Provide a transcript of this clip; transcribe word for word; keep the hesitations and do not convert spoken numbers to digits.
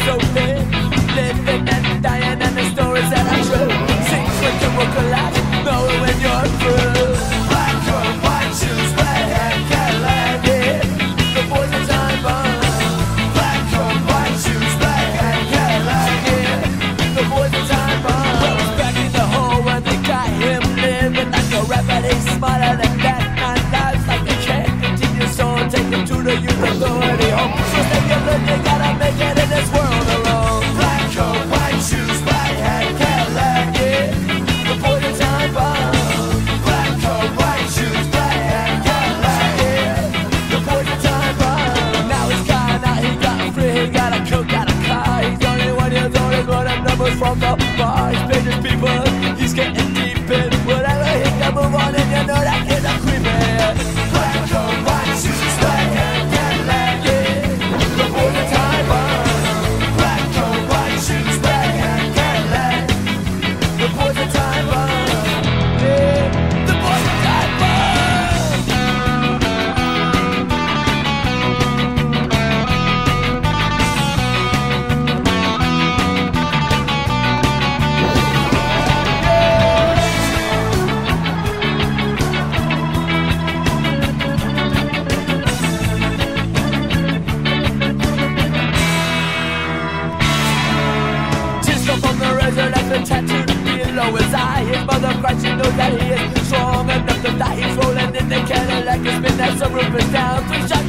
so thin, living and dying, and the stories that are true. Sings when you will collapse, knowing when you're through. Black coat, white shoes, red hair, Cadillac, yeah. The boys are time bomb. Black coat, white shoes, red hair, Cadillac, yeah. The boys are time bomb. Well, he's back in the hole when they got him living like a rapper. He's smarter than that, nine lives like they can't continue, so take him to the youth authority home. So stay your look, they gotta make it in this world alone. Black coat, white shoes, white hat, Cadillac, yeah. The boys are time bomb. Black coat, white shoes, white hat, Cadillac, yeah. The boys are time bomb. Now he's gone, now he got free, he got a coat, got a car. He's only one years old, he's one of numbers from the bar. He's paid his people, he's getting deep in whatever he can move on, and you know that kid's a creepy. Black coat, white shoes, white hat, Cadillac, yeah. The boys are time bomb. Black coat, white shoes, white hat, Cadillac. The boys are time bomb. Yeah, the boys are time bomb. Tears from the razor that's been tattooed below his eye. His mother cries, she knows that he is strong enough to die. He's rolling in the Cadillac, it's been that some roof is down. Three shots